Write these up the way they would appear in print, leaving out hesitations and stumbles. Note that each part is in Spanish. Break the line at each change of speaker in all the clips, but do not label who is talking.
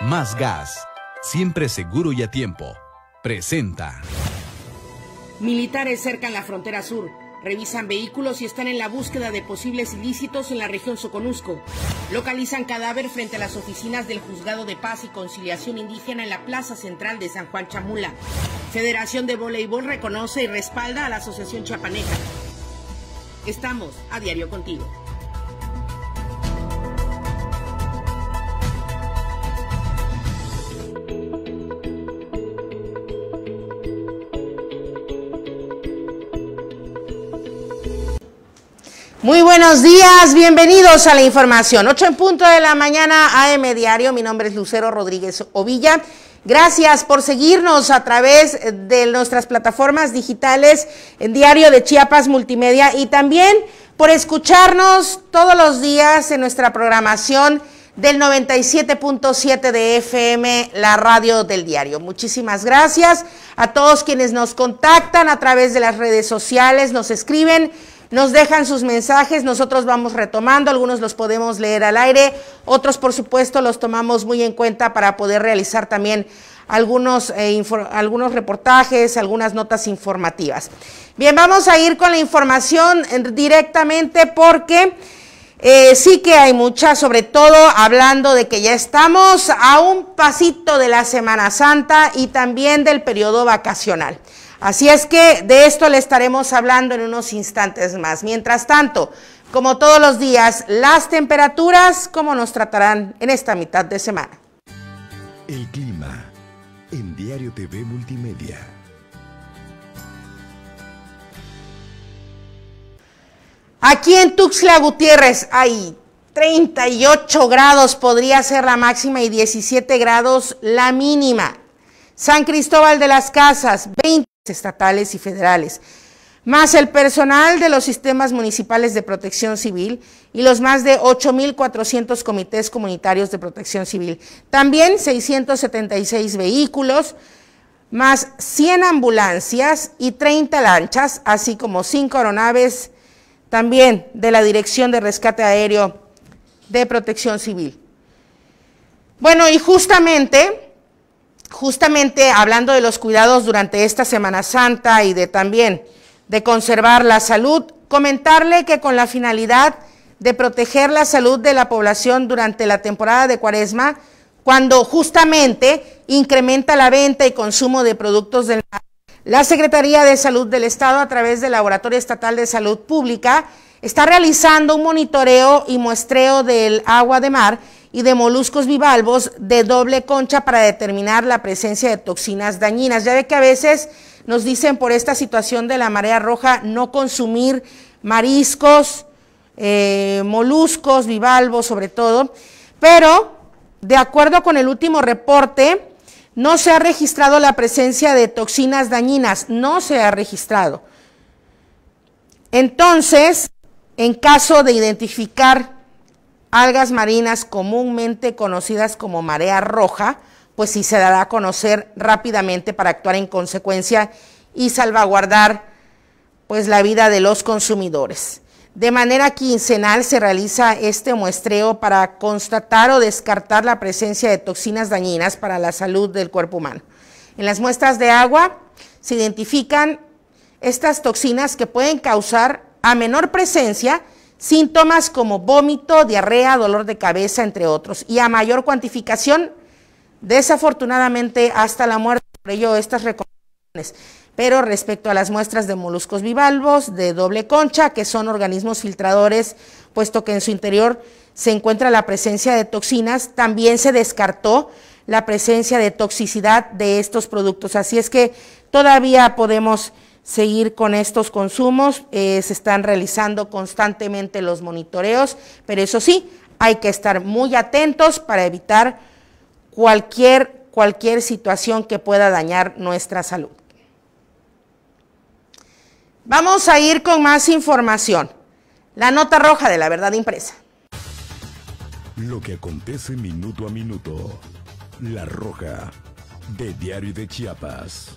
Más Gas, siempre seguro y a tiempo. Presenta.
Militares cercan la frontera sur, revisan vehículos y están en la búsqueda de posibles ilícitos en la región Soconusco. Localizan cadáver frente a las oficinas del Juzgado de Paz y Conciliación Indígena en la Plaza Central de San Juan Chamula. Federación de Voleibol reconoce y respalda a la Asociación Chiapaneca. Estamos a diario contigo.
Muy buenos días, bienvenidos a la información. 8 en punto de la mañana, AM Diario. Mi nombre es Lucero Rodríguez Ovilla. Gracias por seguirnos a través de nuestras plataformas digitales en Diario de Chiapas Multimedia y también por escucharnos todos los días en nuestra programación del 97.7 de FM, la radio del diario. Muchísimas gracias a todos quienes nos contactan a través de las redes sociales, nos escriben, nos dejan sus mensajes, nosotros vamos retomando, algunos los podemos leer al aire, otros por supuesto los tomamos muy en cuenta para poder realizar también algunos reportajes, algunas notas informativas. Bien, vamos a ir con la información directamente porque sí que hay mucha, sobre todo hablando de que ya estamos a un pasito de la Semana Santa y también del periodo vacacional. Así es que de esto le estaremos hablando en unos instantes más. Mientras tanto, como todos los días, las temperaturas, ¿cómo nos tratarán en esta mitad de semana?
El clima en Diario TV Multimedia.
Aquí en Tuxtla Gutiérrez hay 38 grados, podría ser la máxima, y 17 grados la mínima. San Cristóbal de las Casas, 20 estatales y federales, más el personal de los sistemas municipales de protección civil y los más de 8,400 comités comunitarios de protección civil. También 676 vehículos, más 100 ambulancias y 30 lanchas, así como 5 aeronaves también de la Dirección de Rescate Aéreo de Protección Civil. Bueno, y justamente hablando de los cuidados durante esta Semana Santa y también de conservar la salud, comentarle que con la finalidad de proteger la salud de la población durante la temporada de Cuaresma, cuando justamente incrementa la venta y consumo de productos del mar, la Secretaría de Salud del Estado, a través del Laboratorio Estatal de Salud Pública, está realizando un monitoreo y muestreo del agua de mar y de moluscos bivalvos de doble concha para determinar la presencia de toxinas dañinas. Ya ve que a veces nos dicen por esta situación de la marea roja no consumir mariscos, moluscos, bivalvos sobre todo, pero de acuerdo con el último reporte no se ha registrado la presencia de toxinas dañinas, no se ha registrado. Entonces, en caso de identificar algas marinas comúnmente conocidas como marea roja, pues sí se dará a conocer rápidamente para actuar en consecuencia y salvaguardar pues la vida de los consumidores. De manera quincenal se realiza este muestreo para constatar o descartar la presencia de toxinas dañinas para la salud del cuerpo humano. En las muestras de agua se identifican estas toxinas que pueden causar a menor presencia síntomas como vómito, diarrea, dolor de cabeza, entre otros, y a mayor cuantificación, desafortunadamente, hasta la muerte. Por ello, estas recomendaciones. Pero respecto a las muestras de moluscos bivalvos de doble concha, que son organismos filtradores, puesto que en su interior se encuentra la presencia de toxinas, también se descartó la presencia de toxicidad de estos productos. Así es que todavía podemos seguir con estos consumos, se están realizando constantemente los monitoreos, pero eso sí, hay que estar muy atentos para evitar cualquier situación que pueda dañar nuestra salud. Vamos a ir con más información. La nota roja de La Verdad Impresa.
Lo que acontece minuto a minuto. La Roja de Diario de Chiapas.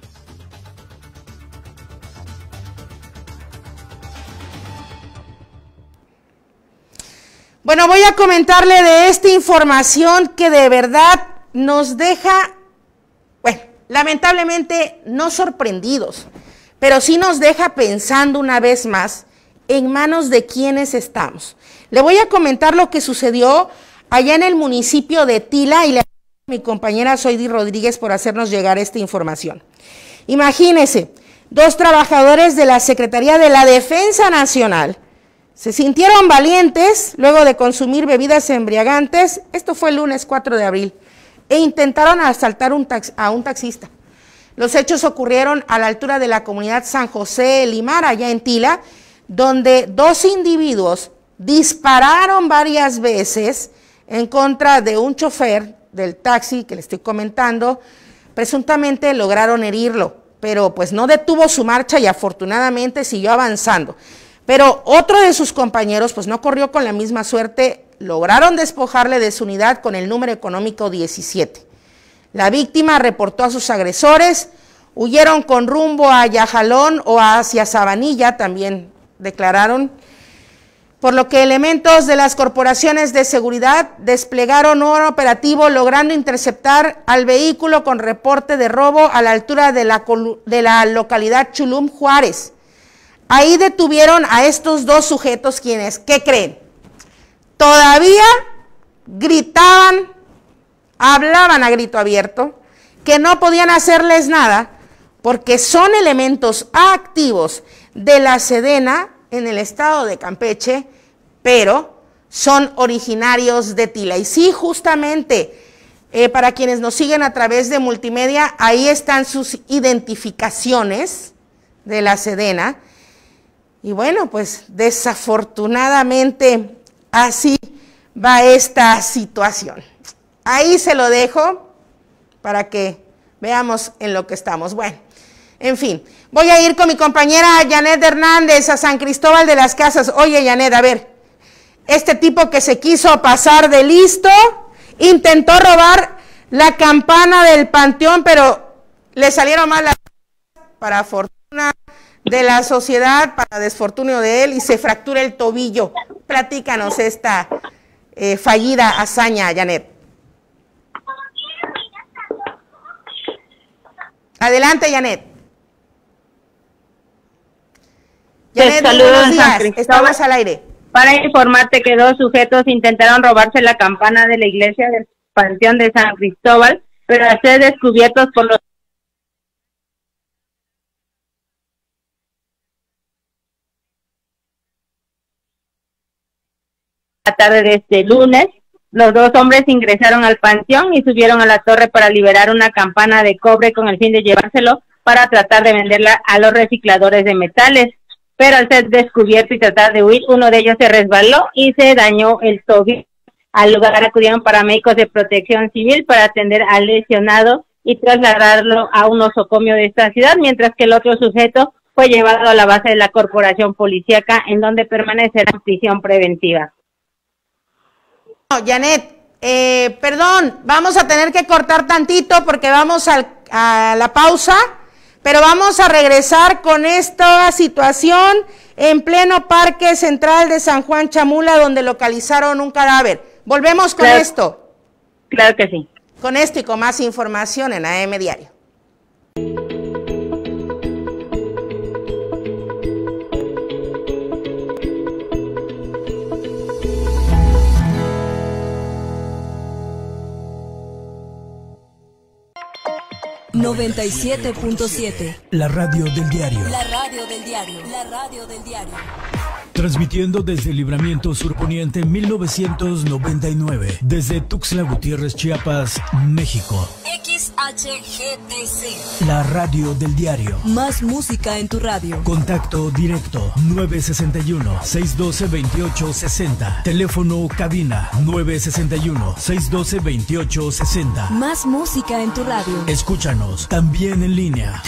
Bueno, voy a comentarle de esta información que de verdad nos deja, bueno, lamentablemente no sorprendidos, pero sí nos deja pensando una vez más en manos de quiénes estamos. Le voy a comentar lo que sucedió allá en el municipio de Tila y le agradezco a mi compañera Zoidi Rodríguez por hacernos llegar esta información. Imagínense, 2 trabajadores de la Secretaría de la Defensa Nacional se sintieron valientes luego de consumir bebidas embriagantes, esto fue el lunes 4 de abril, e intentaron asaltar a un taxista. Los hechos ocurrieron a la altura de la comunidad San José Limar, allá en Tila, donde 2 individuos dispararon varias veces en contra de un chofer del taxi que le estoy comentando. Presuntamente lograron herirlo, pero pues no detuvo su marcha y afortunadamente siguió avanzando. Pero otro de sus compañeros pues no corrió con la misma suerte, lograron despojarle de su unidad con el número económico 17. La víctima reportó a sus agresores, huyeron con rumbo a Yajalón o hacia Sabanilla, también declararon, por lo que elementos de las corporaciones de seguridad desplegaron un operativo logrando interceptar al vehículo con reporte de robo a la altura de la localidad Chulum, Juárez. Ahí detuvieron a estos 2 sujetos quienes, ¿qué creen? Todavía gritaban, hablaban a grito abierto, que no podían hacerles nada porque son elementos activos de la Sedena en el estado de Campeche, pero son originarios de Tila. Y sí, justamente, para quienes nos siguen a través de multimedia, ahí están sus identificaciones de la Sedena. Y bueno, pues desafortunadamente así va esta situación. Ahí se lo dejo para que veamos en lo que estamos. Bueno, en fin, voy a ir con mi compañera Janet Hernández a San Cristóbal de las Casas. Oye, Janet, a ver, este tipo que se quiso pasar de listo, intentó robar la campana del panteón, pero le salieron mal las para fortuna de la sociedad, para desfortunio de él, y se fractura el tobillo. Platícanos esta fallida hazaña, Janet. Adelante, Janet. Janet, buenos días, estamos al aire.
Para informarte que 2 sujetos intentaron robarse la campana de la iglesia del Panteón de San Cristóbal, pero al ser descubiertos por los la tarde de este lunes, los 2 hombres ingresaron al panteón y subieron a la torre para liberar una campana de cobre con el fin de llevárselo para tratar de venderla a los recicladores de metales. Pero al ser descubierto y tratar de huir, uno de ellos se resbaló y se dañó el tobillo. Al lugar acudieron paramédicos de Protección Civil para atender al lesionado y trasladarlo a un nosocomio de esta ciudad, mientras que el otro sujeto fue llevado a la base de la corporación policíaca, en donde permanecerá en prisión preventiva.
Janet, perdón, vamos a tener que cortar tantito porque vamos a la pausa, pero vamos a regresar con esta situación en pleno Parque Central de San Juan Chamula, donde localizaron un cadáver. Volvemos con esto.
Claro que sí.
Con esto y con más información en AM Diario.
...97.7...
La radio del diario.
La radio del diario. La radio del diario.
Transmitiendo desde Libramiento Surponiente 1999. Desde Tuxtla Gutiérrez, Chiapas, México.
XHGTC.
La radio del diario.
Más música en tu radio.
Contacto directo 961-612-2860. Teléfono cabina 961-612-2860.
Más música en tu radio.
Escúchanos también en línea.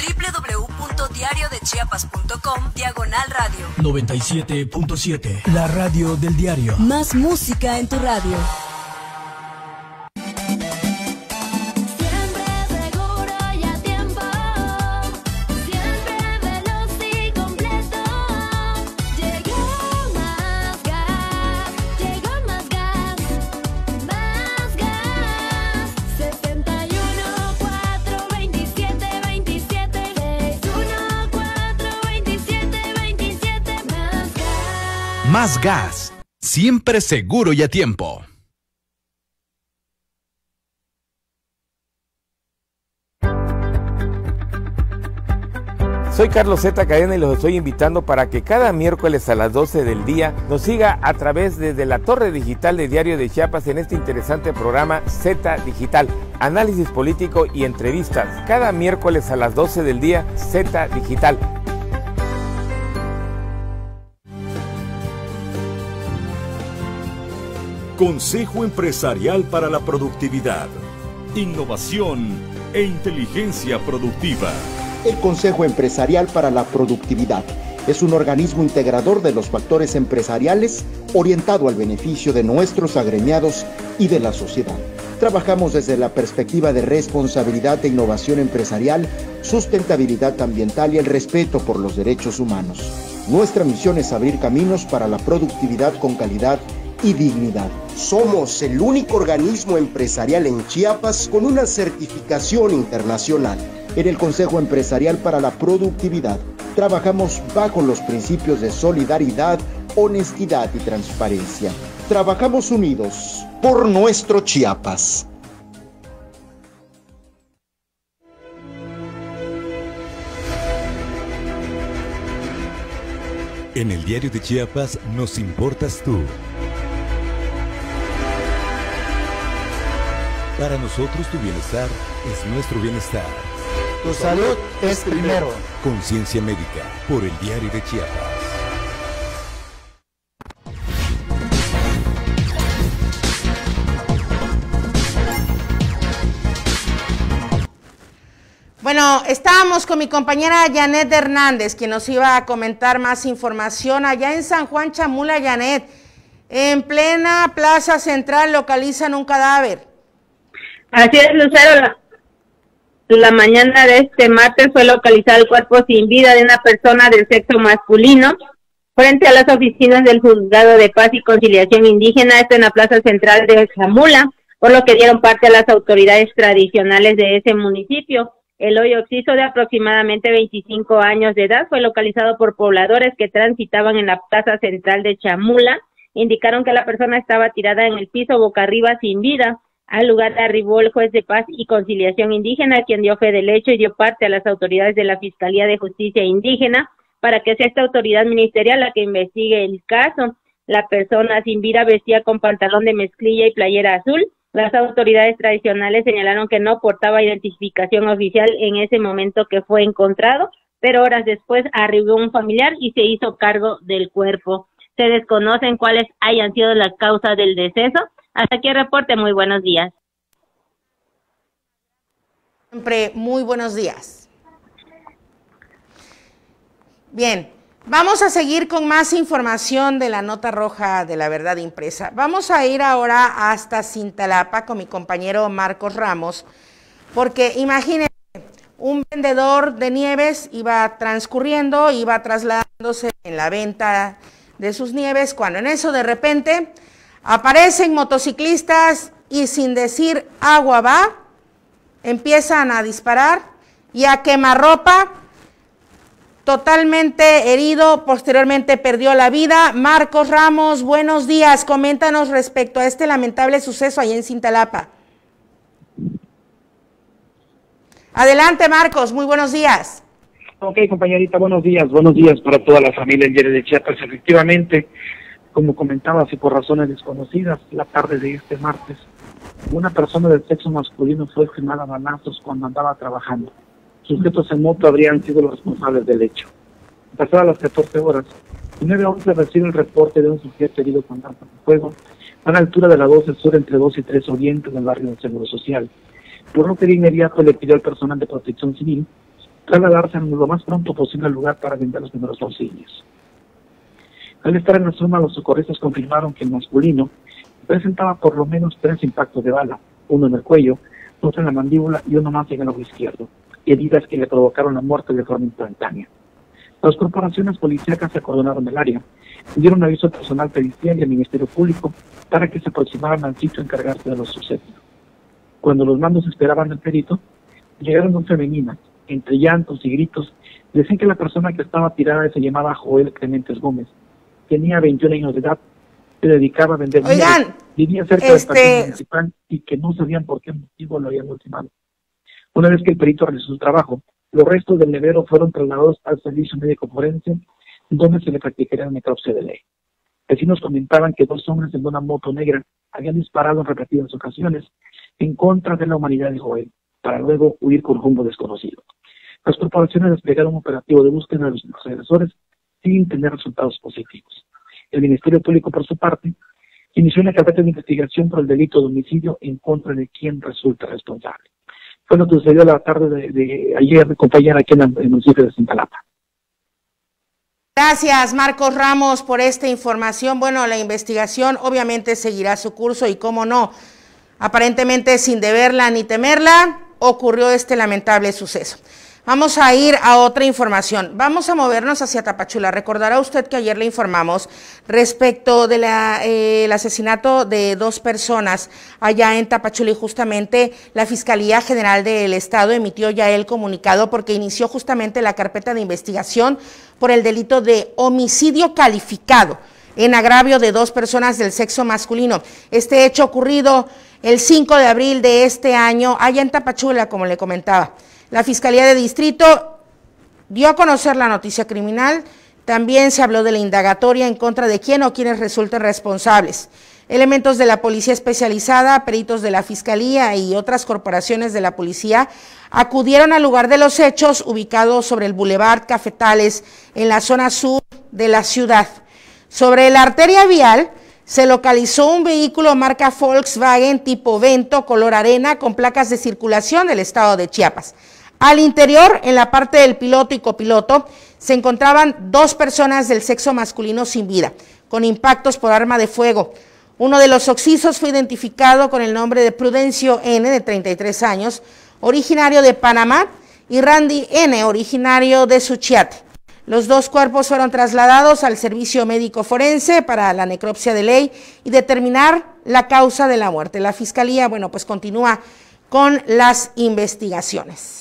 www.diariodechiapas.com/radio.
97.7. La radio del diario.
Más música en tu radio.
Más gas, siempre seguro y a tiempo.
Soy Carlos Z. Cadena y los estoy invitando para que cada miércoles a las 12 del día nos siga a través desde la torre digital de Diario de Chiapas en este interesante programa Z Digital, análisis político y entrevistas. Cada miércoles a las 12 del día, Z Digital.
Consejo Empresarial para la Productividad, Innovación e Inteligencia Productiva.
El Consejo Empresarial para la Productividad es un organismo integrador de los factores empresariales orientado al beneficio de nuestros agremiados y de la sociedad. Trabajamos desde la perspectiva de responsabilidad de innovación empresarial, sustentabilidad ambiental y el respeto por los derechos humanos. Nuestra misión es abrir caminos para la productividad con calidad y dignidad. Somos el único organismo empresarial en Chiapas con una certificación internacional. En el Consejo Empresarial para la Productividad, trabajamos bajo los principios de solidaridad, honestidad y transparencia. Trabajamos unidos por nuestro Chiapas.
En el Diario de Chiapas nos importas tú. Para nosotros tu bienestar es nuestro bienestar.
Tu salud es primero.
Conciencia Médica, por el Diario de Chiapas.
Bueno, estábamos con mi compañera Janet Hernández, quien nos iba a comentar más información. Allá en San Juan Chamula, Janet, en plena plaza central localizan un cadáver.
Así es, Lucero. La mañana de este martes fue localizado el cuerpo sin vida de una persona del sexo masculino frente a las oficinas del Juzgado de Paz y Conciliación Indígena, esto en la plaza central de Chamula, por lo que dieron parte a las autoridades tradicionales de ese municipio. El hoyo occiso de aproximadamente 25 años de edad fue localizado por pobladores que transitaban en la plaza central de Chamula. Indicaron que la persona estaba tirada en el piso boca arriba sin vida. Al lugar arribó el juez de Paz y Conciliación Indígena, quien dio fe del hecho y dio parte a las autoridades de la Fiscalía de Justicia Indígena para que sea esta autoridad ministerial la que investigue el caso. La persona sin vida vestía con pantalón de mezclilla y playera azul. Las autoridades tradicionales señalaron que no portaba identificación oficial en ese momento que fue encontrado, pero horas después arribó un familiar y se hizo cargo del cuerpo. Se desconocen cuáles hayan sido las causas del deceso. Hasta aquí el reporte, muy buenos días.
Siempre muy buenos días. Bien, vamos a seguir con más información de la nota roja de La Verdad Impresa. Vamos a ir ahora hasta Cintalapa con mi compañero Marcos Ramos, porque imagínense, un vendedor de nieves iba transcurriendo, iba trasladándose en la venta de sus nieves, cuando en eso de repente aparecen motociclistas y sin decir agua va, empiezan a disparar y a quemarropa, totalmente herido, posteriormente perdió la vida. Marcos Ramos, buenos días, coméntanos respecto a este lamentable suceso ahí en Cintalapa. Adelante, Marcos, muy buenos días.
Ok, compañerita, buenos días para toda la familia del Diario de Chiapas. Efectivamente, como comentabas y por razones desconocidas, la tarde de este martes, una persona del sexo masculino fue quemada a balazos cuando andaba trabajando. Sujetos en moto habrían sido los responsables del hecho. Pasadas las 14 horas, el 911 recibe el reporte de un sujeto herido con arma de fuego a la altura de la 12 Sur entre 2 y 3 Oriente del barrio del Seguro Social. Por lo que de inmediato le pidió al personal de protección civil trasladarse lo más pronto posible al lugar para brindar los primeros auxilios. Al estar en la zona, los socorristas confirmaron que el masculino presentaba por lo menos 3 impactos de bala, uno en el cuello, otro en la mandíbula y uno más en el ojo izquierdo, heridas que le provocaron la muerte de forma instantánea. Las corporaciones policíacas se acordonaron del área, dieron aviso al personal pericial y al Ministerio Público para que se aproximaran al sitio a encargarse de lo sucedido. Cuando los mandos esperaban al perito, llegaron 2 femeninas, entre llantos y gritos, decían que la persona que estaba tirada se llamaba Joel Clementes Gómez, tenía 21 años de edad, se dedicaba a vender
Oigan,
nieves, vivía cerca del parque municipal y que no sabían por qué motivo lo habían ultimado. Una vez que el perito realizó su trabajo, los restos del levero fueron trasladados al servicio médico forense, donde se le practicaría la necropsia de ley. Vecinos comentaban que 2 hombres en una moto negra habían disparado en repetidas ocasiones en contra de la humanidad de Joel, para luego huir con rumbo desconocido. Las corporaciones desplegaron un operativo de búsqueda de los agresores sin tener resultados positivos. El Ministerio Público, por su parte, inició una carpeta de investigación por el delito de homicidio en contra de quien resulta responsable. Fue lo que sucedió la tarde de ayer, compañera, aquí en el municipio de Cintalapa.
Gracias, Marcos Ramos, por esta información. Bueno, la investigación obviamente seguirá su curso y, cómo no, aparentemente sin deberla ni temerla, ocurrió este lamentable suceso. Vamos a ir a otra información. Vamos a movernos hacia Tapachula. Recordará usted que ayer le informamos respecto de el asesinato de 2 personas allá en Tapachula, y justamente la Fiscalía General del Estado emitió ya el comunicado porque inició justamente la carpeta de investigación por el delito de homicidio calificado en agravio de 2 personas del sexo masculino. Este hecho ocurrido el 5 de abril de este año allá en Tapachula, como le comentaba. La Fiscalía de Distrito dio a conocer la noticia criminal. También se habló de la indagatoria en contra de quién o quienes resulten responsables. Elementos de la Policía Especializada, peritos de la Fiscalía y otras corporaciones de la policía acudieron al lugar de los hechos, ubicado sobre el Boulevard Cafetales, en la zona sur de la ciudad. Sobre la arteria vial se localizó un vehículo marca Volkswagen tipo Vento, color arena, con placas de circulación del estado de Chiapas. Al interior, en la parte del piloto y copiloto, se encontraban 2 personas del sexo masculino sin vida, con impactos por arma de fuego. Uno de los occisos fue identificado con el nombre de Prudencio N., de 33 años, originario de Panamá, y Randy N., originario de Suchiate. Los 2 cuerpos fueron trasladados al servicio médico forense para la necropsia de ley y determinar la causa de la muerte. La Fiscalía, bueno, pues continúa con las investigaciones.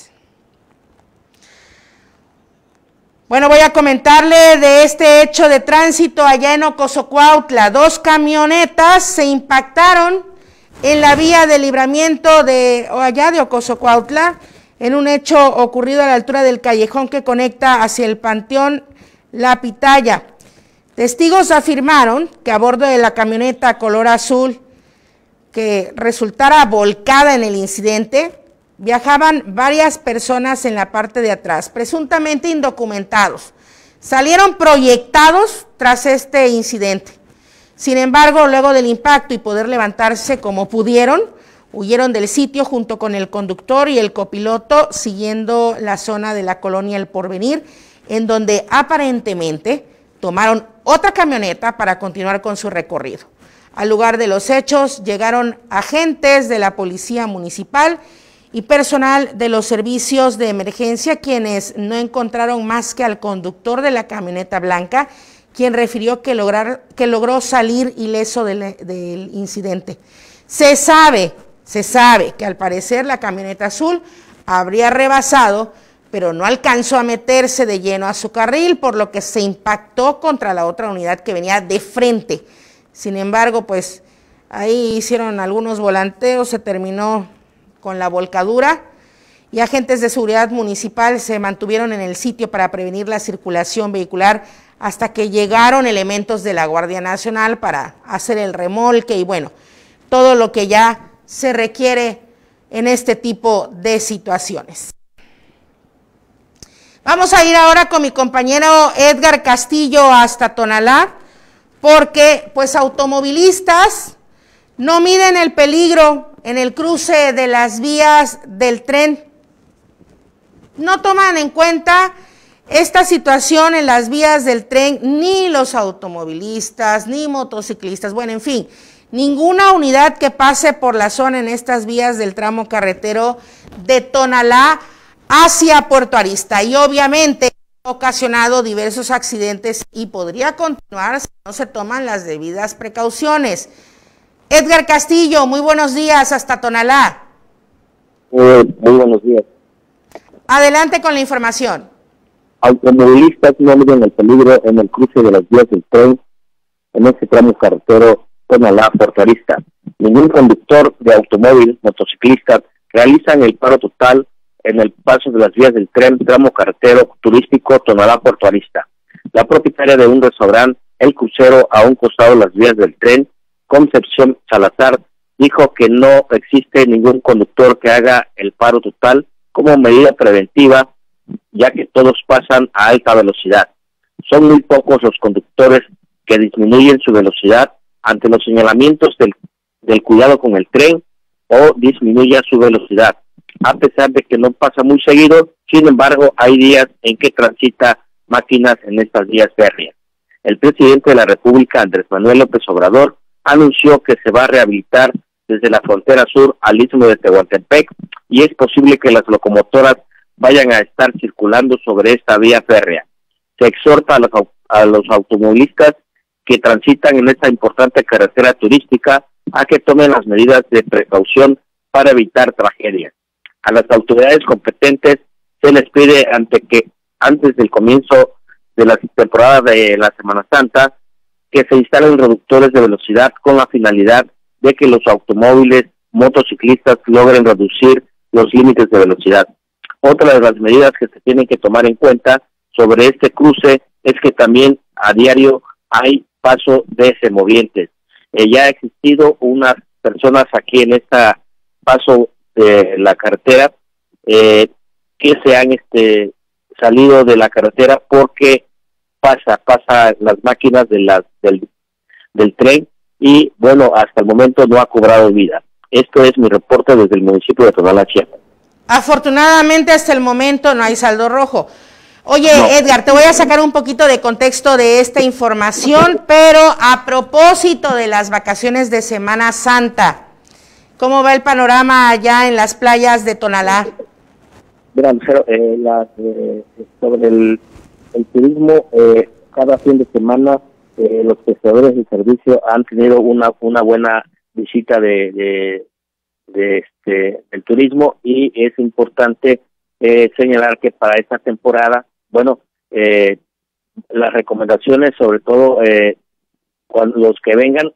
Bueno, voy a comentarle de este hecho de tránsito allá en Ocosocuautla. 2 camionetas se impactaron en la vía de libramiento de allá de Ocosocuautla, en un hecho ocurrido a la altura del callejón que conecta hacia el Panteón La Pitaya. Testigos afirmaron que a bordo de la camioneta color azul que resultara volcada en el incidente, viajaban varias personas en la parte de atrás, presuntamente indocumentados. Salieron proyectados tras este incidente. Sin embargo, luego del impacto y poder levantarse como pudieron, huyeron del sitio junto con el conductor y el copiloto, siguiendo la zona de la colonia El Porvenir, en donde aparentemente tomaron otra camioneta para continuar con su recorrido. Al lugar de los hechos llegaron agentes de la Policía Municipal y personal de los servicios de emergencia, quienes no encontraron más que al conductor de la camioneta blanca, quien refirió que logró salir ileso del incidente. Se sabe que al parecer la camioneta azul habría rebasado, pero no alcanzó a meterse de lleno a su carril, por lo que se impactó contra la otra unidad que venía de frente. Sin embargo, pues ahí hicieron algunos volanteos, se terminó con la volcadura y agentes de seguridad municipal se mantuvieron en el sitio para prevenir la circulación vehicular hasta que llegaron elementos de la Guardia Nacional para hacer el remolque y bueno, todo lo que ya se requiere en este tipo de situaciones. Vamos a ir ahora con mi compañero Edgar Castillo hasta Tonalá, porque pues automovilistas no miden el peligro en el cruce de las vías del tren. No toman en cuenta esta situación en las vías del tren ni los automovilistas, ni motociclistas, bueno, en fin, ninguna unidad que pase por la zona en estas vías del tramo carretero de Tonalá hacia Puerto Arista, y obviamente ha ocasionado diversos accidentes y podría continuar si no se toman las debidas precauciones. Edgar Castillo, muy buenos días hasta Tonalá.
Muy buenos días.
Adelante con la información.
Automovilistas no miden el peligro en el cruce de las vías del tren en este tramo carretero Tonalá-Puerto Arista. Ningún conductor de automóvil, motociclista, realizan el paro total en el paso de las vías del tren tramo carretero turístico Tonalá-Puerto Arista. La propietaria de un restaurante, El Crucero, a un costado de las vías del tren, Concepción Salazar, dijo que no existe ningún conductor que haga el paro total como medida preventiva, ya que todos pasan a alta velocidad. Son muy pocos los conductores que disminuyen su velocidad ante los señalamientos del cuidado con el tren o disminuya su velocidad. A pesar de que no pasa muy seguido, sin embargo, hay días en que transita máquinas en estas vías férreas. El presidente de la República, Andrés Manuel López Obrador, anunció que se va a rehabilitar desde la frontera sur al istmo de Tehuantepec y es posible que las locomotoras vayan a estar circulando sobre esta vía férrea. Se exhorta a los automovilistas que transitan en esta importante carretera turística a que tomen las medidas de precaución para evitar tragedias. A las autoridades competentes se les pide antes del comienzo de la temporada de la Semana Santa que se instalen reductores de velocidad con la finalidad de que los automóviles, motociclistas logren reducir los límites de velocidad. Otra de las medidas que se tienen que tomar en cuenta sobre este cruce es que también a diario hay paso de semovientes. Ya ha existido unas personas aquí en este paso de la carretera que se han salido de la carretera porque pasa las máquinas del tren y bueno, hasta el momento no ha cobrado vida. Esto es mi reporte desde el municipio de Tonalá, Chiapas.
Afortunadamente hasta el momento no hay saldo rojo. Oye, no. Edgar, te voy a sacar un poquito de contexto de esta información, pero a propósito de las vacaciones de Semana Santa, ¿cómo va el panorama allá en las playas de Tonalá?
Mira, sobre el turismo, cada fin de semana los prestadores de servicio han tenido una buena visita del turismo y es importante señalar que para esta temporada, bueno, las recomendaciones, sobre todo cuando los que vengan,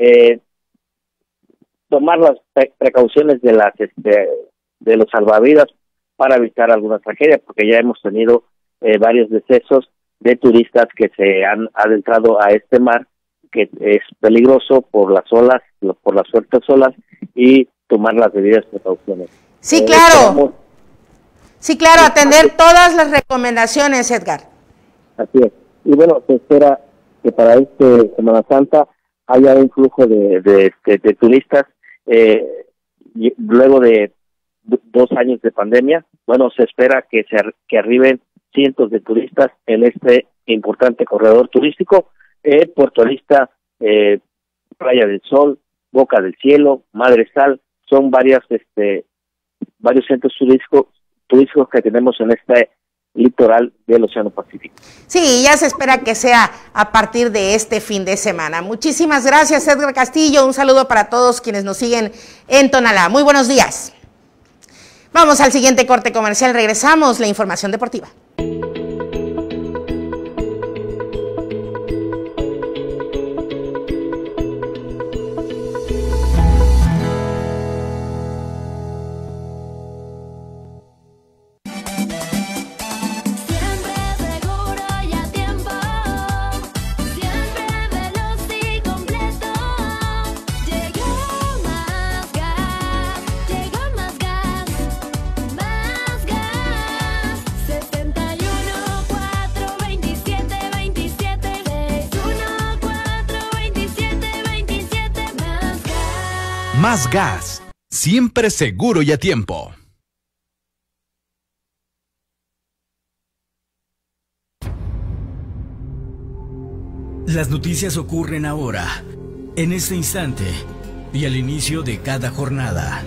tomar las precauciones de los salvavidas para evitar alguna tragedia, porque ya hemos tenido varios decesos de turistas que se han adentrado a este mar, que es peligroso por las olas, por las fuertes olas, y tomar las debidas precauciones.
Sí, claro. Sí, claro, atender todas las recomendaciones, Edgar.
Así es. Y bueno, se espera que para Semana Santa haya un flujo de turistas. Luego de 2 años de pandemia, bueno, se espera que arriben cientos de turistas en este importante corredor turístico. Puerto Arista, Playa del Sol, Boca del Cielo, Madre Sal, son varios centros turísticos que tenemos en este litoral del Océano Pacífico.
Sí, ya se espera que sea a partir de este fin de semana. Muchísimas gracias, Edgar Castillo. Un saludo para todos quienes nos siguen en Tonalá. Muy buenos días. Vamos al siguiente corte comercial. Regresamos, la información deportiva.
Más gas, siempre seguro y a tiempo.
Las noticias ocurren ahora, en este instante y al inicio de cada jornada.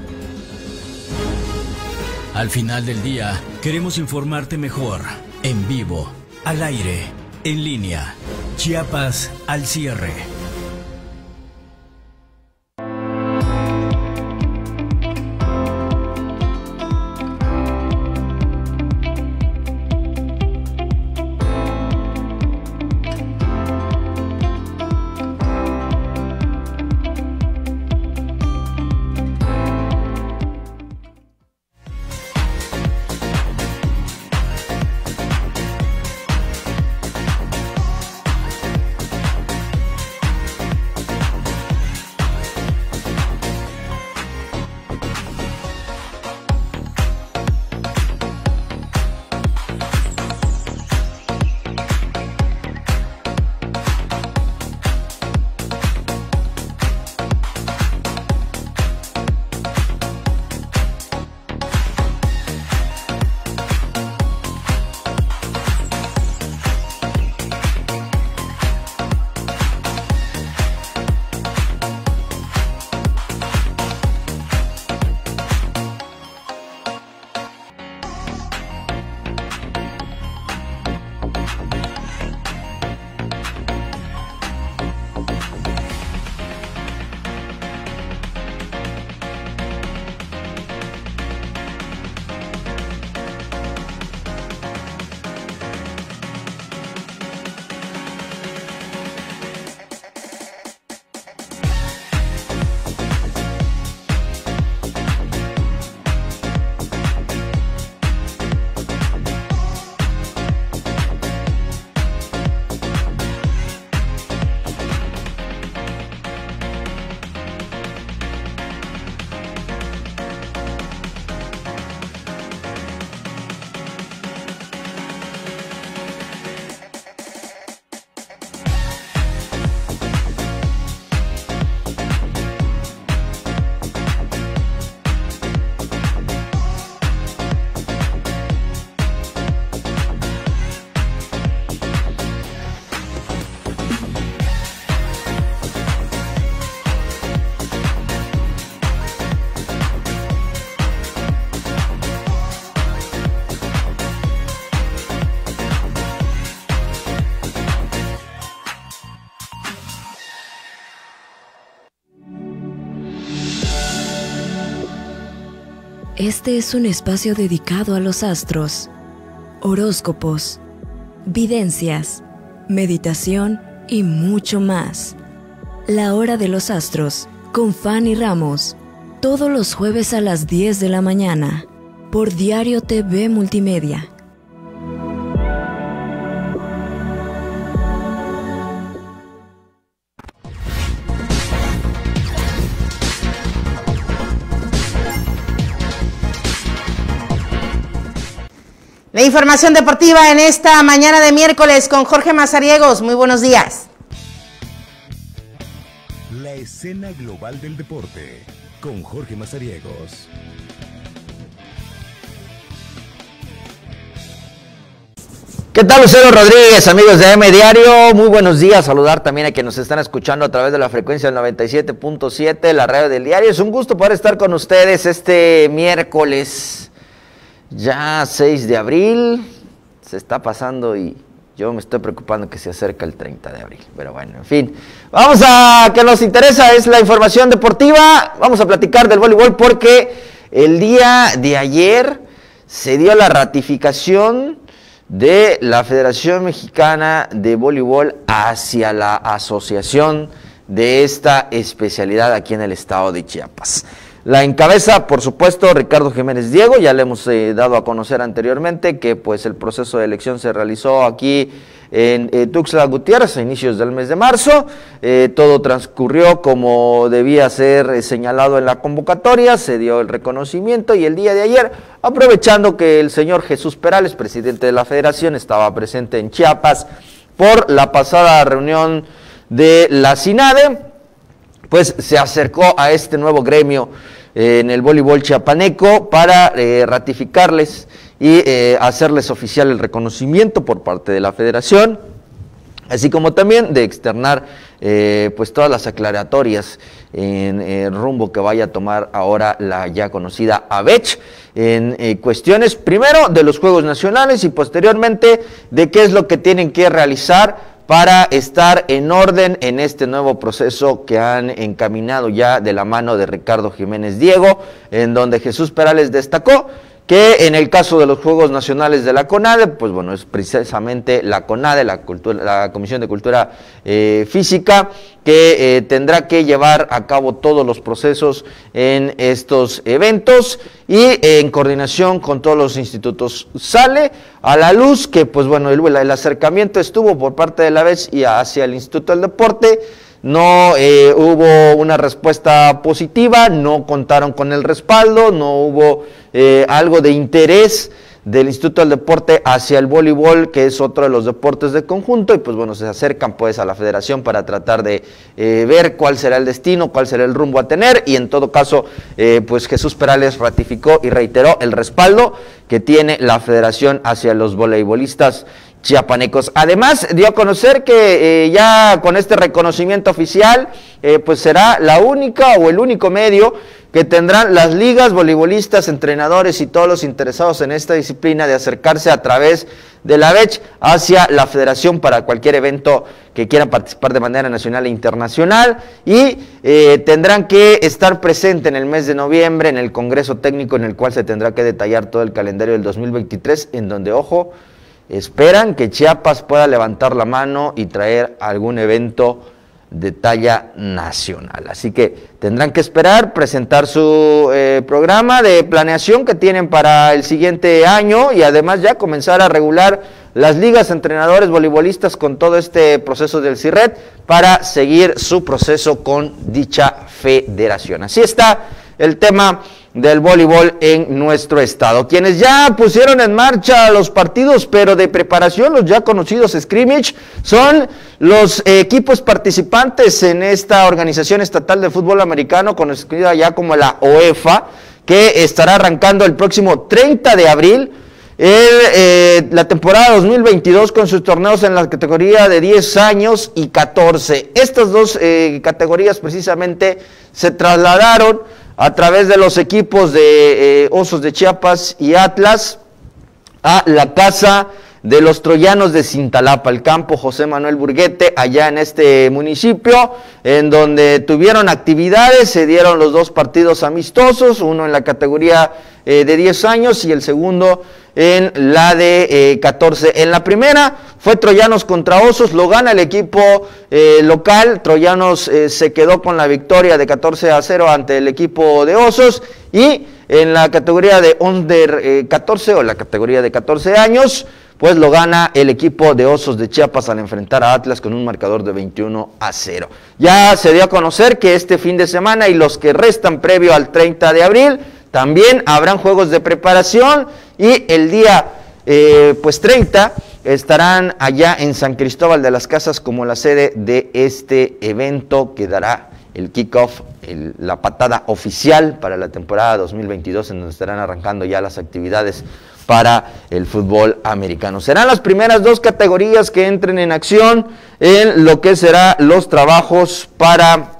Al final del día, queremos informarte mejor, en vivo, al aire, en línea. Chiapas al cierre.
Este es un espacio dedicado a los astros, horóscopos, videncias, meditación y mucho más. La Hora de los Astros, con Fanny Ramos, todos los jueves a las 10 de la mañana, por Diario TV Multimedia.
La información deportiva en esta mañana de miércoles con Jorge Mazariegos. Muy buenos días.
La escena global del deporte con Jorge Mazariegos.
¿Qué tal, Lucero Rodríguez, amigos de M Diario? Muy buenos días. Saludar también a quienes nos están escuchando a través de la frecuencia del 97.7, la radio del diario. Es un gusto poder estar con ustedes este miércoles. Ya 6 de abril, se está pasando y yo me estoy preocupando que se acerca el 30 de abril. Pero bueno, en fin, vamos a que nos interesa, es la información deportiva. Vamos a platicar del voleibol porque el día de ayer se dio la ratificación de la Federación Mexicana de Voleibol hacia la asociación de esta especialidad aquí en el estado de Chiapas. La encabeza, por supuesto, Ricardo Jiménez Diego. Ya le hemos dado a conocer anteriormente que pues el proceso de elección se realizó aquí en Tuxtla Gutiérrez a inicios del mes de marzo. Todo transcurrió como debía ser señalado en la convocatoria, se dio el reconocimiento y el día de ayer, aprovechando que el señor Jesús Perales, presidente de la federación, estaba presente en Chiapas por la pasada reunión de la CINADE, pues se acercó a este nuevo gremio en el voleibol chiapaneco para ratificarles y hacerles oficial el reconocimiento por parte de la federación, así como también de externar pues todas las aclaratorias en el rumbo que vaya a tomar ahora la ya conocida ABECH en cuestiones primero de los Juegos Nacionales y posteriormente de qué es lo que tienen que realizar para estar en orden en este nuevo proceso que han encaminado ya de la mano de Ricardo Jiménez Diego, en donde Jesús Perales destacó que en el caso de los Juegos Nacionales de la CONADE, pues bueno, es precisamente la CONADE, la Comisión de Cultura Física, que tendrá que llevar a cabo todos los procesos en estos eventos y en coordinación con todos los institutos. Sale a la luz que, pues bueno, el acercamiento estuvo por parte de la ABECH y hacia el Instituto del Deporte. No hubo una respuesta positiva, no contaron con el respaldo, no hubo algo de interés del Instituto del Deporte hacia el voleibol, que es otro de los deportes de conjunto, y pues bueno, se acercan pues a la federación para tratar de ver cuál será el destino, cuál será el rumbo a tener, y en todo caso, pues Jesús Perales ratificó y reiteró el respaldo que tiene la federación hacia los voleibolistas chiapanecos. Además, dio a conocer que ya con este reconocimiento oficial, pues será la única o el único medio que tendrán las ligas, voleibolistas, entrenadores y todos los interesados en esta disciplina de acercarse a través de la ABECH hacia la federación para cualquier evento que quieran participar de manera nacional e internacional, y tendrán que estar presentes en el mes de noviembre en el Congreso Técnico en el cual se tendrá que detallar todo el calendario del 2023, en donde, ojo, esperan que Chiapas pueda levantar la mano y traer algún evento de talla nacional. Así que tendrán que esperar, presentar su programa de planeación que tienen para el siguiente año y además ya comenzar a regular las ligas, entrenadores, voleibolistas con todo este proceso del CIRRED para seguir su proceso con dicha federación. Así está el tema del voleibol en nuestro estado. Quienes ya pusieron en marcha los partidos, pero de preparación, los ya conocidos scrimmage, son los equipos participantes en esta organización estatal de fútbol americano, conocida ya como la OEFA, que estará arrancando el próximo 30 de abril la temporada 2022 con sus torneos en la categoría de 10 años y 14. Estas dos categorías precisamente se trasladaron a través de los equipos de Osos de Chiapas y Atlas a la casa de los Troyanos de Cintalapa, el campo José Manuel Burguete, allá en este municipio, en donde tuvieron actividades, se dieron los 2 partidos amistosos, uno en la categoría de 10 años y el segundo en la de 14. En la primera fue Troyanos contra Osos, lo gana el equipo local, Troyanos se quedó con la victoria de 14-0 ante el equipo de Osos, y en la categoría de Under 14 o la categoría de 14 años, pues lo gana el equipo de Osos de Chiapas al enfrentar a Atlas con un marcador de 21-0. Ya se dio a conocer que este fin de semana y los que restan previo al 30 de abril, también habrán juegos de preparación, y el día 30 estarán allá en San Cristóbal de las Casas como la sede de este evento que dará el kickoff, la patada oficial para la temporada 2022, en donde estarán arrancando ya las actividades para el fútbol americano. Serán las primeras 2 categorías que entren en acción en lo que serán los trabajos para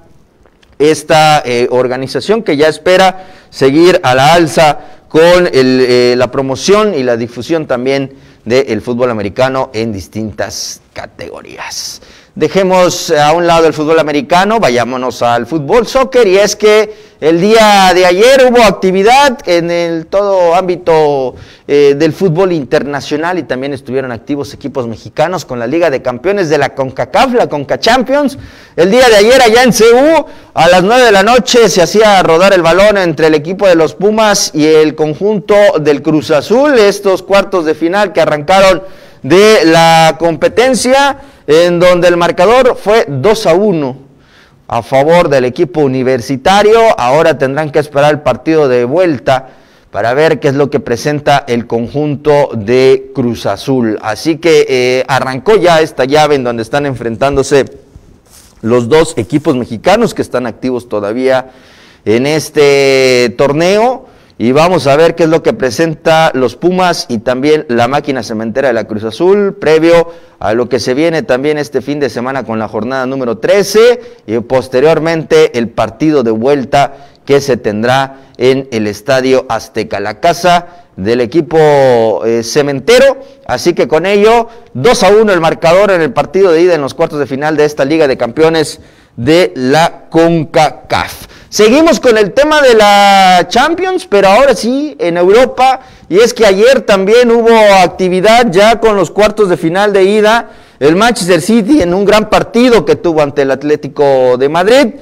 esta organización, que ya espera seguir a la alza con la promoción y la difusión también del fútbol americano en distintas categorías. Dejemos a un lado el fútbol americano, vayámonos al fútbol soccer, y es que el día de ayer hubo actividad en todo ámbito del fútbol internacional, y también estuvieron activos equipos mexicanos con la Liga de Campeones de la CONCACAF, la CONCACHAMPIONS. El día de ayer allá en CU, a las 9 de la noche, se hacía rodar el balón entre el equipo de los Pumas y el conjunto del Cruz Azul, estos cuartos de final que arrancaron de la competencia, en donde el marcador fue 2-1 a favor del equipo universitario. Ahora tendrán que esperar el partido de vuelta para ver qué es lo que presenta el conjunto de Cruz Azul. Así que arrancó ya esta llave en donde están enfrentándose los 2 equipos mexicanos que están activos todavía en este torneo. Y vamos a ver qué es lo que presenta los Pumas y también la máquina cementera de la Cruz Azul, previo a lo que se viene también este fin de semana con la jornada número 13 y posteriormente el partido de vuelta que se tendrá en el Estadio Azteca, la casa del equipo cementero. Así que con ello, 2-1 el marcador en el partido de ida en los cuartos de final de esta Liga de Campeones de la CONCACAF. Seguimos con el tema de la Champions, pero ahora sí en Europa, y es que ayer también hubo actividad ya con los cuartos de final de ida. El Manchester City, en un gran partido que tuvo ante el Atlético de Madrid,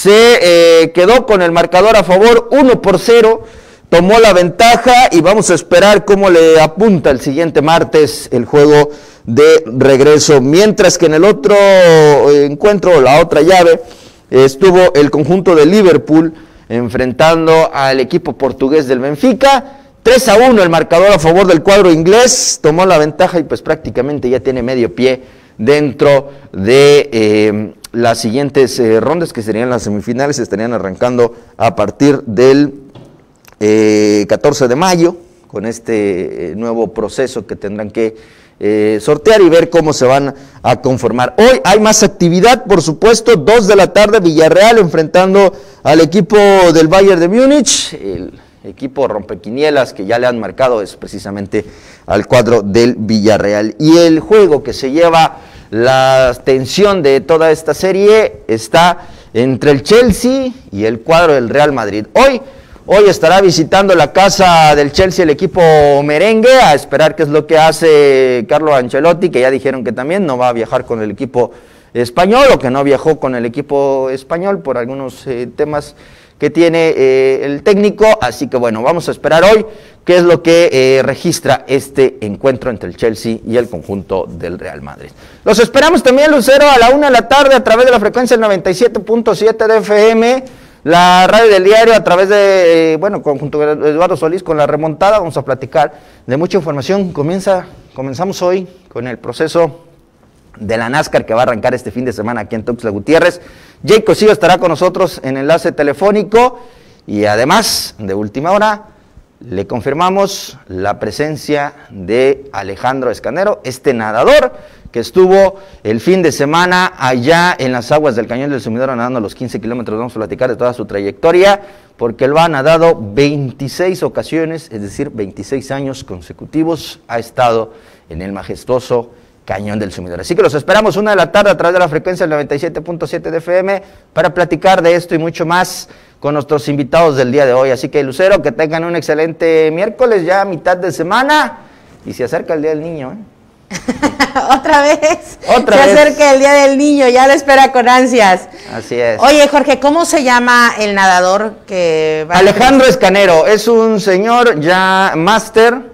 se quedó con el marcador a favor, 1-0, tomó la ventaja, y vamos a esperar cómo le apunta el siguiente martes el juego de regreso. Mientras que en el otro encuentro, la otra llave, estuvo el conjunto de Liverpool enfrentando al equipo portugués del Benfica. 3-1 el marcador a favor del cuadro inglés, tomó la ventaja y pues prácticamente ya tiene medio pie dentro de las siguientes rondas, que serían las semifinales, estarían arrancando a partir del 14 de mayo, con este nuevo proceso que tendrán que sortear y ver cómo se van a conformar. Hoy hay más actividad, por supuesto, 2 de la tarde, Villarreal enfrentando al equipo del Bayern de Múnich. El equipo rompequinielas que ya le han marcado es precisamente al cuadro del Villarreal. Y el juego que se lleva la tensión de toda esta serie está entre el Chelsea y el cuadro del Real Madrid. Hoy estará visitando la casa del Chelsea el equipo merengue, a esperar qué es lo que hace Carlo Ancelotti, que ya dijeron que también no va a viajar con el equipo español, o que no viajó con el equipo español por algunos temas que tiene el técnico. Así que bueno, vamos a esperar hoy qué es lo que registra este encuentro entre el Chelsea y el conjunto del Real Madrid. Los esperamos también, Lucero, a la 1 de la tarde a través de la frecuencia del 97.7 de FM. La radio del diario a través de, junto a Eduardo Solís con la remontada, vamos a platicar de mucha información. Comenzamos hoy con el proceso de la NASCAR que va a arrancar este fin de semana aquí en Tuxtla Gutiérrez. Jake Cosío estará con nosotros en enlace telefónico, y además, de última hora, le confirmamos la presencia de Alejandro Escanero, este nadador que estuvo el fin de semana allá en las aguas del Cañón del Sumidero nadando los 15 kilómetros. Vamos a platicar de toda su trayectoria, porque él ha nadado 26 ocasiones, es decir, 26 años consecutivos, ha estado en el majestuoso Cañón del Sumidero. Así que los esperamos 1 de la tarde a través de la frecuencia del 97.7 de FM para platicar de esto y mucho más con nuestros invitados del día de hoy. Así que, Lucero, que tengan un excelente miércoles, ya a mitad de semana, y se acerca el Día del Niño, ¿eh?
Otra vez. Se acerca el Día del Niño, ya lo espera con ansias.
Así es.
Oye, Jorge, ¿cómo se llama el nadador que va
Alejandro Escanero, es un señor ya máster,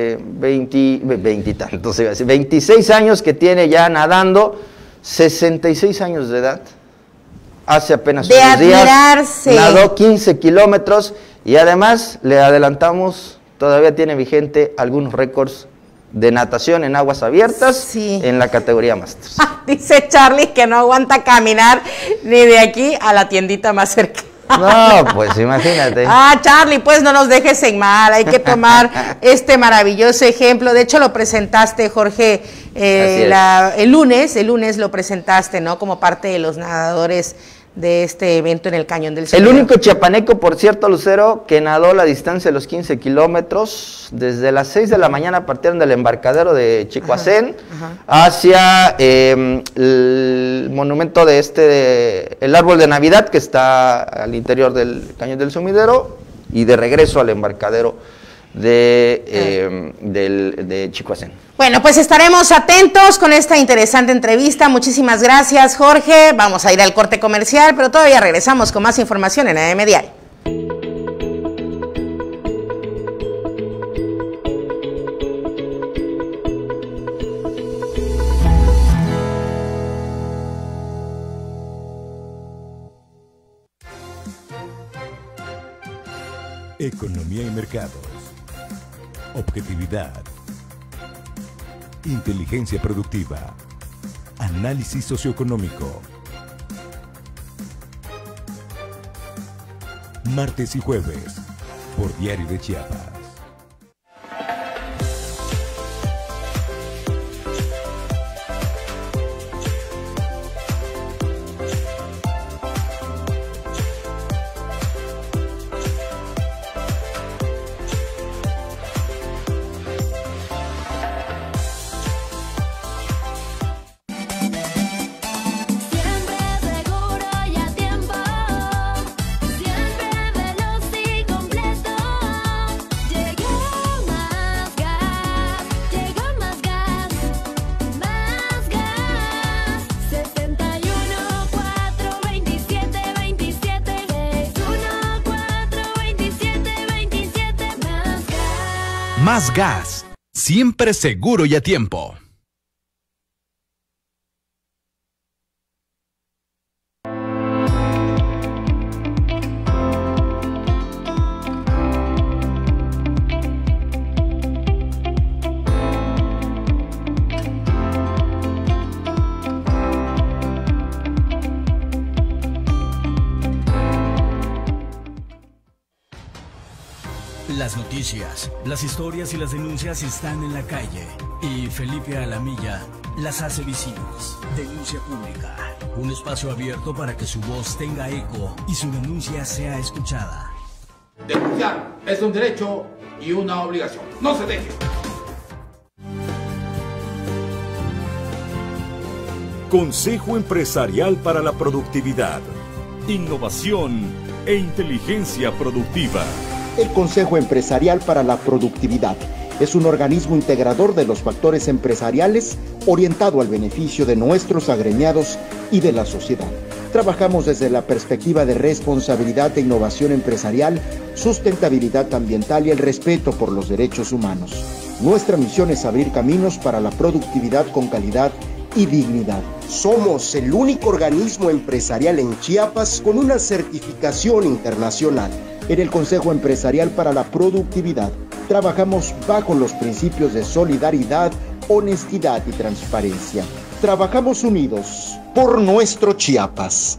26 años que tiene ya nadando, 66 años de edad. Hace apenas unos días nadó 15 kilómetros y además le adelantamos, todavía tiene vigente algunos récords de natación en aguas abiertas en la categoría Masters.
Dice Charlie que no aguanta caminar ni de aquí a la tiendita más cercana.
No, pues imagínate.
Charlie, pues no nos dejes en mal, hay que tomar este maravilloso ejemplo. De hecho lo presentaste, Jorge, el lunes lo presentaste, ¿no? Como parte de los nadadores de este evento en el Cañón del Sumidero.
El único chiapaneco, por cierto, Lucero, que nadó la distancia de los 15 kilómetros. Desde las 6 de la mañana partieron del embarcadero de Chicoacén hacia el monumento de el árbol de Navidad, que está al interior del Cañón del Sumidero, y de regreso al embarcadero de Chicoacén.
Bueno, pues estaremos atentos con esta interesante entrevista. Muchísimas gracias, Jorge. Vamos a ir al corte comercial, pero todavía regresamos con más información en AM Diario.
Economía y mercados. Objetividad. Inteligencia productiva. Análisis socioeconómico. Martes y jueves, por Diario de Chiapas.
Más gas, siempre seguro y a tiempo.
Las noticias, las historias y las denuncias están en la calle y Felipe Alamilla las hace visibles. Denuncia pública, un espacio abierto para que su voz tenga eco y su denuncia sea escuchada.
Denunciar es un derecho y una obligación. No se deje.
Consejo Empresarial para la Productividad, Innovación e Inteligencia Productiva.
El Consejo Empresarial para la Productividad es un organismo integrador de los factores empresariales orientado al beneficio de nuestros agremiados y de la sociedad. Trabajamos desde la perspectiva de responsabilidad e innovación empresarial, sustentabilidad ambiental y el respeto por los derechos humanos. Nuestra misión es abrir caminos para la productividad con calidad y dignidad. Somos el único organismo empresarial en Chiapas con una certificación internacional. En el Consejo Empresarial para la Productividad trabajamos bajo los principios de solidaridad, honestidad y transparencia. Trabajamos unidos por nuestro Chiapas.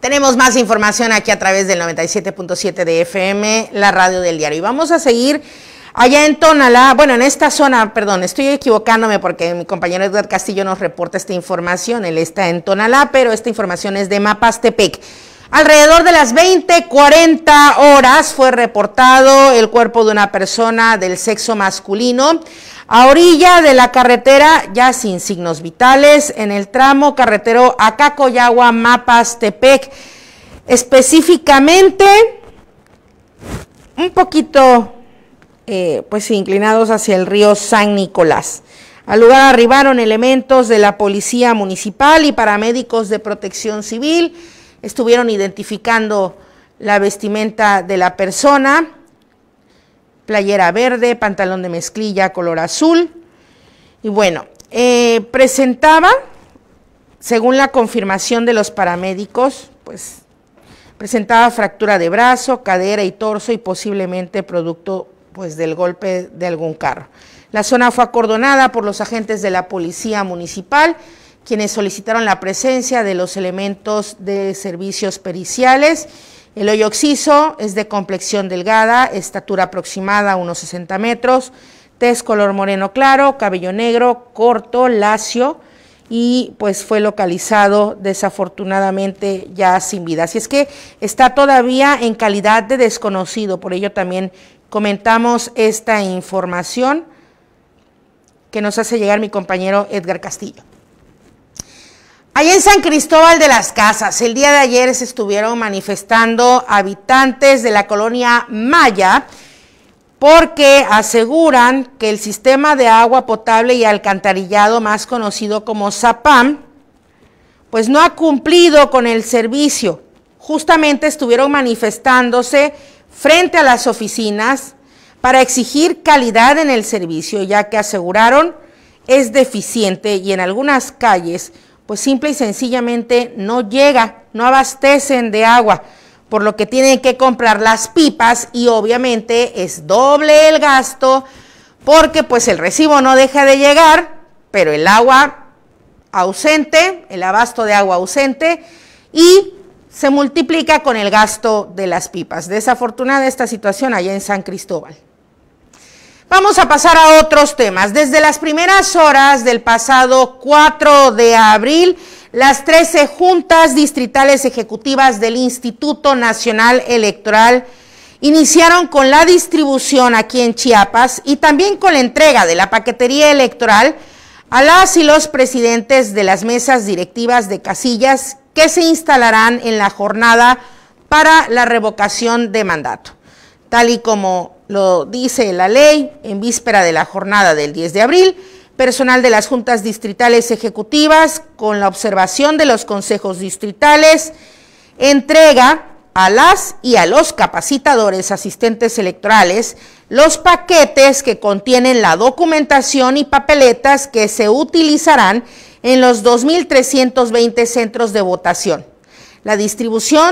Tenemos más información aquí a través del 97.7 de FM, la radio del diario. Y vamos a seguir allá en Tonalá, bueno, en esta zona, perdón, estoy equivocándome porque mi compañero Edgar Castillo nos reporta esta información. Él está en Tonalá, pero esta información es de Mapastepec. Alrededor de las 20:40 horas fue reportado el cuerpo de una persona del sexo masculino a orilla de la carretera, ya sin signos vitales, en el tramo carretero Acacoyagua, Mapastepec, específicamente un poquito pues inclinados hacia el río San Nicolás. Al lugar arribaron elementos de la policía municipal y paramédicos de protección civil. Estuvieron identificando la vestimenta de la persona, playera verde, pantalón de mezclilla color azul, y bueno, presentaba, según la confirmación de los paramédicos, pues presentaba fractura de brazo, cadera y torso y posiblemente producto pues del golpe de algún carro. La zona fue acordonada por los agentes de la policía municipal, quienes solicitaron la presencia de los elementos de servicios periciales. El hoyo occiso es de complexión delgada, estatura aproximada, unos 60 metros, tez color moreno claro, cabello negro, corto, lacio, y pues fue localizado desafortunadamente ya sin vida. Así es que está todavía en calidad de desconocido, por ello también comentamos esta información que nos hace llegar mi compañero Edgar Castillo. Allá en San Cristóbal de las Casas, el día de ayer se estuvieron manifestando habitantes de la colonia Maya porque aseguran que el sistema de agua potable y alcantarillado, más conocido como ZAPAM, pues no ha cumplido con el servicio. Justamente estuvieron manifestándose frente a las oficinas para exigir calidad en el servicio, ya que aseguraron es deficiente y en algunas calles pues simple y sencillamente no llega, no abastecen de agua, por lo que tienen que comprar las pipas y obviamente es doble el gasto porque pues el recibo no deja de llegar, pero el agua ausente, el abasto de agua ausente y se multiplica con el gasto de las pipas. Desafortunada esta situación allá en San Cristóbal. Vamos a pasar a otros temas. Desde las primeras horas del pasado 4 de abril, las 13 juntas distritales ejecutivas del Instituto Nacional Electoral iniciaron con la distribución aquí en Chiapas y también con la entrega de la paquetería electoral a las y los presidentes de las mesas directivas de casillas que se instalarán en la jornada para la revocación de mandato. Tal y como lo dice la ley, en víspera de la jornada del 10 de abril, personal de las juntas distritales ejecutivas, con la observación de los consejos distritales, entrega a las y a los capacitadores asistentes electorales los paquetes que contienen la documentación y papeletas que se utilizarán en los 2.320 centros de votación. La distribución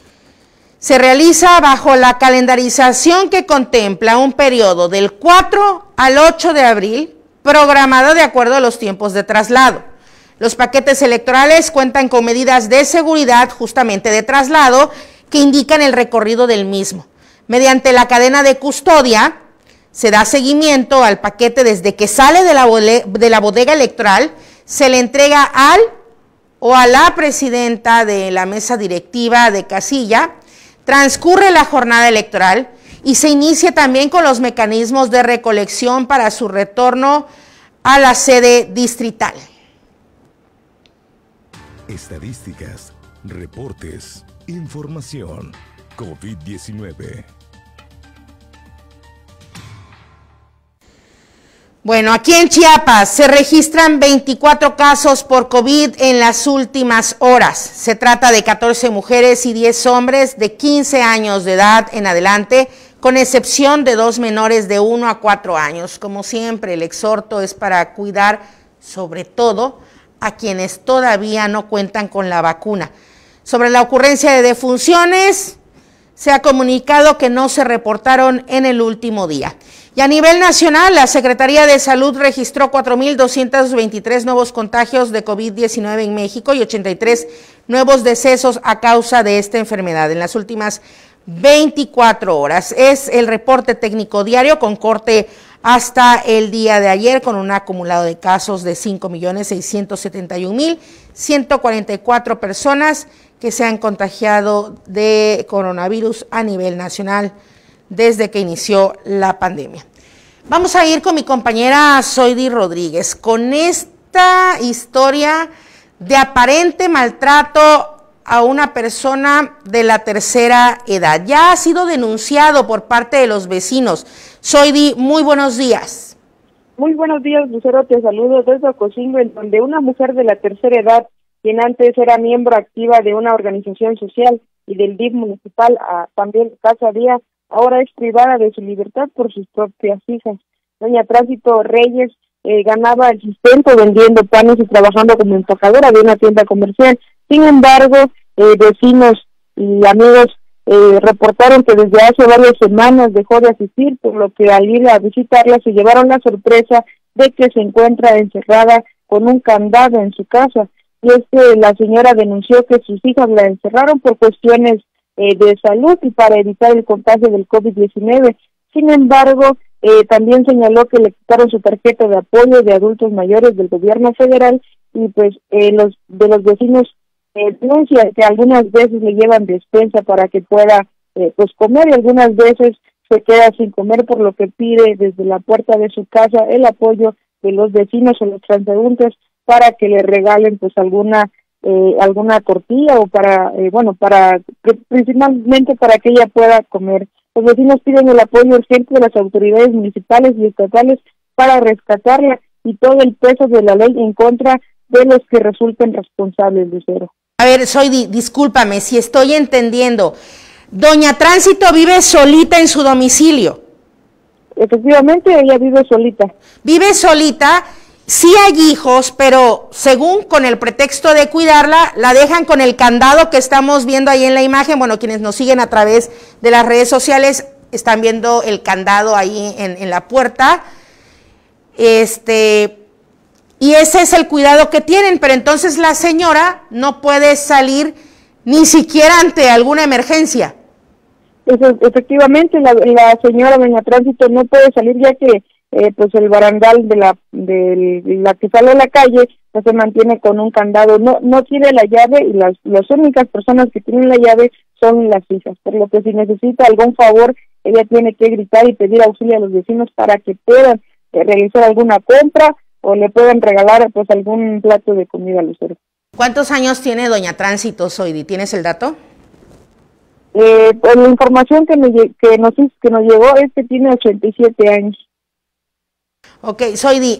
se realiza bajo la calendarización que contempla un periodo del 4 al 8 de abril, programado de acuerdo a los tiempos de traslado. Los paquetes electorales cuentan con medidas de seguridad justamente de traslado que indican el recorrido del mismo. Mediante la cadena de custodia se da seguimiento al paquete desde que sale de la bodega electoral, se le entrega al o a la presidenta de la mesa directiva de casilla, transcurre la jornada electoral y se inicia también con los mecanismos de recolección para su retorno a la sede distrital.
Estadísticas, reportes, información. COVID-19.
Bueno, aquí en Chiapas se registran 24 casos por COVID en las últimas horas. Se trata de 14 mujeres y 10 hombres de 15 años de edad en adelante, con excepción de 2 menores de 1 a 4 años. Como siempre, el exhorto es para cuidar, sobre todo, a quienes todavía no cuentan con la vacuna. Sobre la ocurrencia de defunciones, se ha comunicado que no se reportaron en el último día. Y a nivel nacional, la Secretaría de Salud registró 4,223 nuevos contagios de COVID-19 en México y 83 nuevos decesos a causa de esta enfermedad en las últimas 24 horas. Es el reporte técnico diario con corte hasta el día de ayer, con un acumulado de casos de 5,671,144 personas que se han contagiado de coronavirus a nivel nacional desde que inició la pandemia. Vamos a ir con mi compañera Zoidi Rodríguez con esta historia de aparente maltrato a una persona de la tercera edad. Ya ha sido denunciado por parte de los vecinos. Zoidi, muy buenos días.
Muy buenos días, Lucero, te saludo desde Ocosingo, en donde una mujer de la tercera edad, quien antes era miembro activa de una organización social y del DIF municipal, también Casa Día, ahora es privada de su libertad por sus propias hijas. Doña Tránsito Reyes ganaba el sustento vendiendo panes y trabajando como empacadora de una tienda comercial. Sin embargo, vecinos y amigos reportaron que desde hace varias semanas dejó de asistir, por lo que al ir a visitarla se llevaron la sorpresa de que se encuentra encerrada con un candado en su casa. Y es que la señora denunció que sus hijas la encerraron por cuestiones de salud y para evitar el contagio del COVID-19. Sin embargo, también señaló que le quitaron su tarjeta de apoyo de adultos mayores del gobierno federal y pues los vecinos denuncian que algunas veces le llevan despensa para que pueda pues comer y algunas veces se queda sin comer, por lo que pide desde la puerta de su casa el apoyo de los vecinos o los transeúntes para que le regalen pues alguna tortilla o para principalmente para que ella pueda comer. Los vecinos piden el apoyo urgente de las autoridades municipales y estatales para rescatarla y todo el peso de la ley en contra de los que resulten responsables, Lucero.
A ver, Zoidi, discúlpame si estoy entendiendo. Doña Tránsito vive solita en su domicilio.
Efectivamente, ella vive solita.
Vive solita. Sí hay hijos, pero según con el pretexto de cuidarla, la dejan con el candado que estamos viendo ahí en la imagen. Bueno, quienes nos siguen a través de las redes sociales están viendo el candado ahí en la puerta. Y ese es el cuidado que tienen, pero entonces la señora no puede salir ni siquiera ante alguna emergencia.
Efectivamente, la señora Doña Tránsito no puede salir, ya que pues el barandal de la que sale a la calle pues se mantiene con un candado, no tiene la llave y las únicas personas que tienen la llave son las hijas, por lo que si necesita algún favor ella tiene que gritar y pedir auxilio a los vecinos para que puedan realizar alguna compra o le puedan regalar pues algún plato de comida, Lucero.
¿Cuántos años tiene Doña Tránsito, Zoidi? ¿Tienes el dato?
Pues la información que nos llegó es que tiene 87 años.
Ok, Zoidi,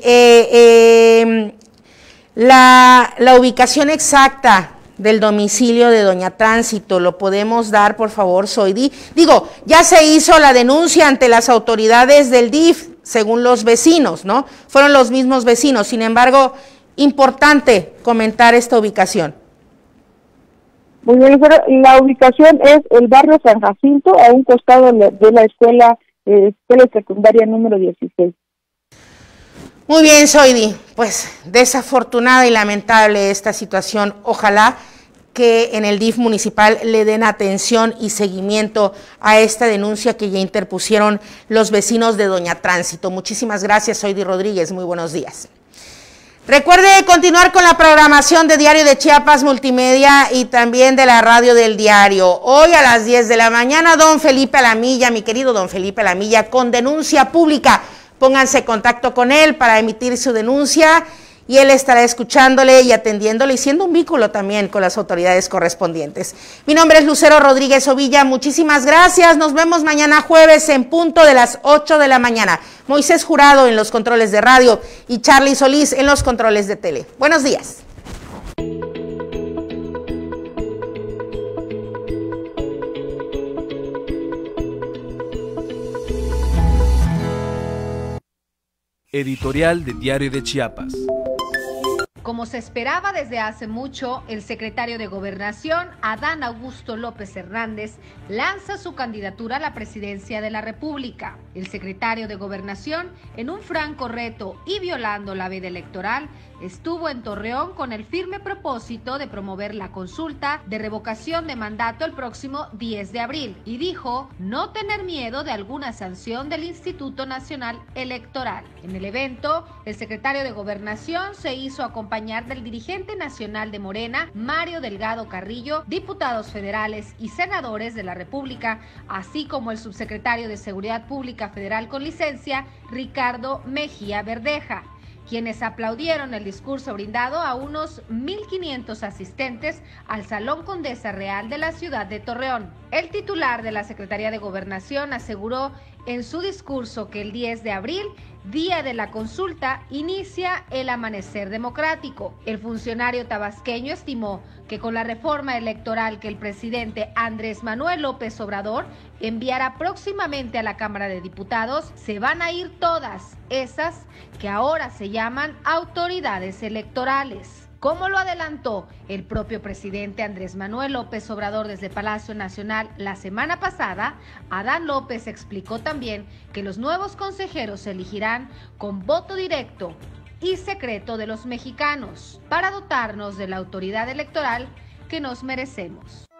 la ubicación exacta del domicilio de Doña Tránsito, ¿lo podemos dar, por favor, Zoidi? Digo, ya se hizo la denuncia ante las autoridades del DIF, según los vecinos, ¿no? Fueron los mismos vecinos, sin embargo, importante comentar esta ubicación.
Muy bien, la ubicación es el barrio San Jacinto, a un costado de la escuela secundaria número 16.
Muy bien, Zoidi, pues desafortunada y lamentable esta situación. Ojalá que en el DIF municipal le den atención y seguimiento a esta denuncia que ya interpusieron los vecinos de Doña Tránsito. Muchísimas gracias, Zoidi Rodríguez, muy buenos días. Recuerde continuar con la programación de Diario de Chiapas Multimedia y también de la radio del diario. Hoy a las 10 de la mañana, don Felipe Alamilla, mi querido don Felipe Alamilla, con denuncia pública. Pónganse en contacto con él para emitir su denuncia y él estará escuchándole y atendiéndole y siendo un vínculo también con las autoridades correspondientes. Mi nombre es Lucero Rodríguez Ovilla, muchísimas gracias. Nos vemos mañana jueves en punto de las 8 de la mañana. Moisés Jurado en los controles de radio y Charlie Solís en los controles de tele. Buenos días.
Editorial de Diario de Chiapas.
Como se esperaba desde hace mucho, el secretario de Gobernación, Adán Augusto López Hernández, lanza su candidatura a la presidencia de la República. El secretario de Gobernación, en un franco reto y violando la veda electoral, estuvo en Torreón con el firme propósito de promover la consulta de revocación de mandato el próximo 10 de abril y dijo no tener miedo de alguna sanción del Instituto Nacional Electoral. En el evento, el secretario de Gobernación se hizo acompañar del dirigente nacional de Morena, Mario Delgado Carrillo, diputados federales y senadores de la República, así como el subsecretario de Seguridad Pública Federal con licencia, Ricardo Mejía Verdeja, quienes aplaudieron el discurso brindado a unos 1,500 asistentes al Salón Condesa Real de la ciudad de Torreón. El titular de la Secretaría de Gobernación aseguró en su discurso que el 10 de abril, día de la consulta, inicia el amanecer democrático. El funcionario tabasqueño estimó que con la reforma electoral que el presidente Andrés Manuel López Obrador enviará próximamente a la Cámara de Diputados, se van a ir todas esas que ahora se llaman autoridades electorales. Como lo adelantó el propio presidente Andrés Manuel López Obrador desde Palacio Nacional la semana pasada, Adán López explicó también que los nuevos consejeros se elegirán con voto directo y secreto de los mexicanos para dotarnos de la autoridad electoral que nos merecemos.